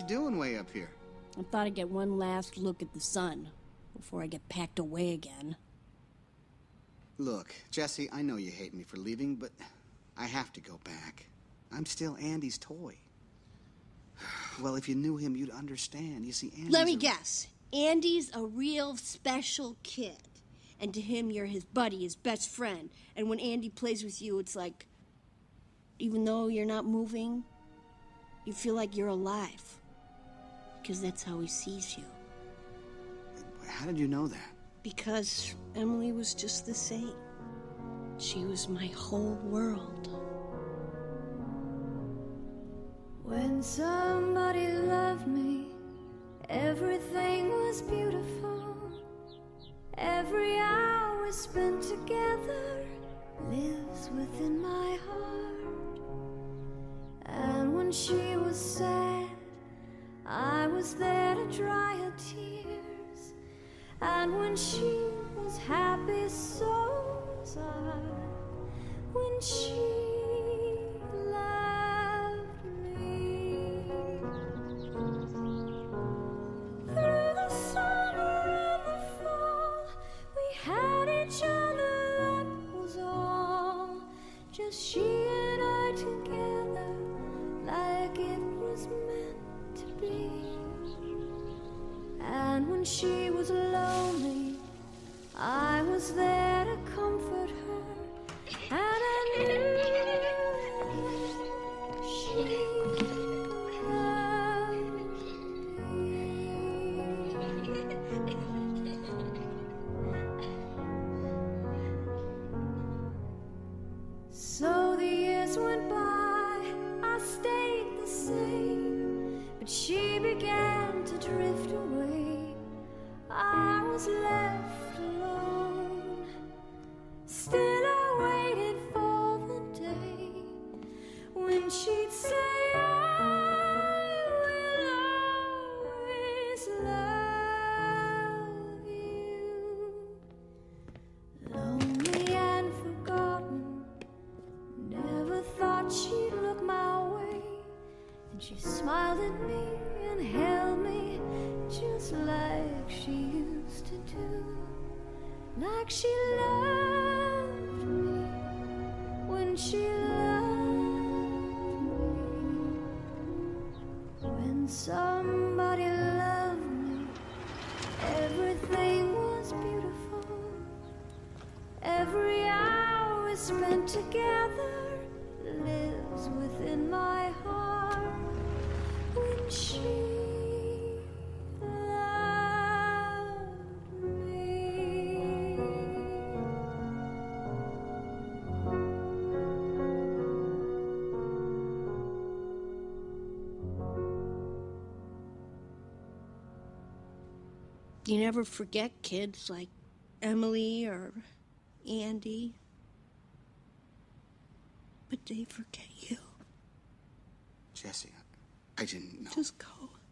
you doing way up here? I thought I'd get one last look at the sun before I get packed away again. Look, Jesse, I know you hate me for leaving, but I have to go back. I'm still Andy's toy. Well, if you knew him, you'd understand. You see, Andy's Let me guess. Andy's a real special kid. And to him, you're his buddy, his best friend. And when Andy plays with you, it's like, even though you're not moving, you feel like you're alive. Because that's how he sees you. How did you know that? Because Emily was just the same. She was my whole world. When somebody loved me, everything was beautiful. Every hour spent together lives within my heart. And when she was sad, I was there to dry her tears. And when she was happy, so was I. When she loved me. Through the summer and the fall, we had each other, that was all. Just she and I together, like it was meant to be. And when she was lonely, I was there to comfort her. And I knew she loved me. So the years went by, I stayed the same, but she began to drift away. I was left alone. Still I waited for the day when she'd say, I will always love you. Lonely and forgotten, never thought she'd look my way. And she smiled at me and held me just like she used to do. Like she loved me when she loved me. When somebody loved me, everything was beautiful. Every hour we spent together lives within my heart. When she loved me. You never forget kids like Emily or Andy. But they forget you. Jesse, I didn't know. Just go.